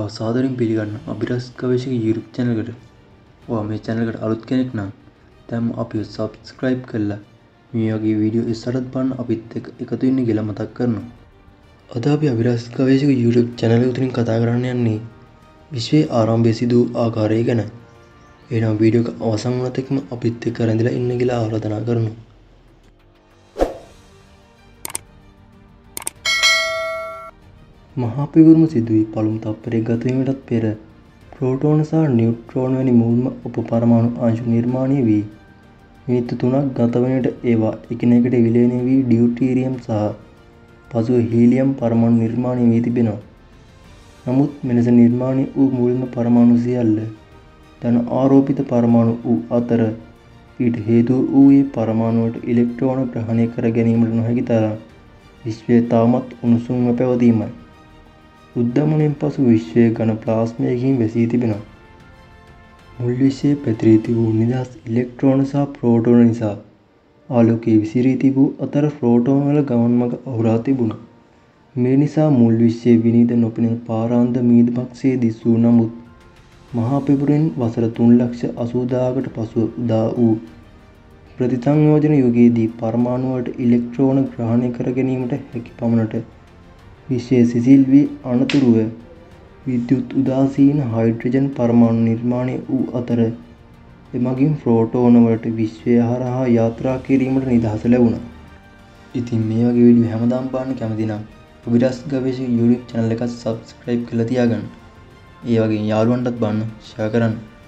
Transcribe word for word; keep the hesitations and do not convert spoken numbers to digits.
සාදරයෙන් පිළිගන්න අබිරහස් ගවේෂක YouTube channel එකට. ඔයා මේ channel එකට අලුත් කෙනෙක් නම් දැන් අපිව subscribe කරලා මේ වගේ වීඩියෝ ඉස්සරහට බලන්න අපිත් එක්ක එකතු වෙන්න කියලා මතක් කරනවා. අද අපි අබිරහස් ගවේෂක YouTube channel එක උතරින් කතා කරන්න යන්නේ විශ්වයේ ආරම්භයේ සිදු ආකාරය ගැන. එහෙනම් වීඩියෝ එක අවසන් වන තෙක්ම අපිත් එක්ක රැඳිලා ඉන්න කියලා ආරාධනා කරනවා. මහා පිගුරුම සිදුවී පළමු තත්පරයේ ගත වීමටත් පෙර ප්‍රෝටෝන සහ නියුට්‍රෝන වැනි මුල්ම උපපරමාණු අංශු නිර්මාණය වී මිනිත්තු තුනක් ගත වන විට ඒවා එකිනෙකට විලයනය වී ඩියුටීරියම් සහ පසුව හීලියම් පරමාණු නිර්මාණය වී තිබෙනවා. නමුත් මෙලෙස නිර්මාණය වූ මුල්ම පරමාණු සියල්ල ධන ආරෝපිත පරමාණු වූ අතර ඊට හේතුව වූයේ පරමාණුවට ඉලෙක්ට්‍රෝන ග්‍රහණය කර ගැනීමට නොහැකි තරම් විශ්වය තාමත් උණුසුම්ව පැවතීමයි. උද්දමනයෙන් පසු විශ්වයේ ඝන ප්ලාස්මයකින් වැසී තිබෙනවා. මුල් විශ්වයේ පැතිරී තිබූ නිදහස් ඉලෙක්ට්‍රෝන සහ ප්‍රෝටෝන නිසා ආලෝකයේ විසිරී තිබූ අතර ප්‍රෝටෝන වල ගමන් මඟ අහුරා තිබුණා. මේ නිසා මුල් විශ්වයේ විනීත නොපෙනෙන පාරාන්ත මීදුමක්සේ දිස්වූ නමුත් මහා පිපුරෙන් වසර තුන් ලක්ෂ අසූදාහකට පසුව උදා වූ ප්‍රතිසංයෝජන යුගයේදී පරමාණු වලට ඉලෙක්ට්‍රෝන ග්‍රහණය කර ගැනීමට හැකි පමණට විශ්වයේ සිසිල් වී අනතුරුව විද්‍යුත් උදාසීන හයිඩ්‍රජන් පරමාණු නිර්මාණය වූ අතර එමගින් ප්‍රෝටෝන වලට විශ්වය හරහා යාත්‍රා කිරීමට නිදහස ලැබුණා. ඉතින් මේ වගේ වීඩියෝ හැමදාම බලන්න කැමති නම් අබිරහස් ගවේෂක YouTube channel එක subscribe කරලා තියාගන්න. ඒ වගේ යාළුවන්ටත් බලන්න share කරන්න.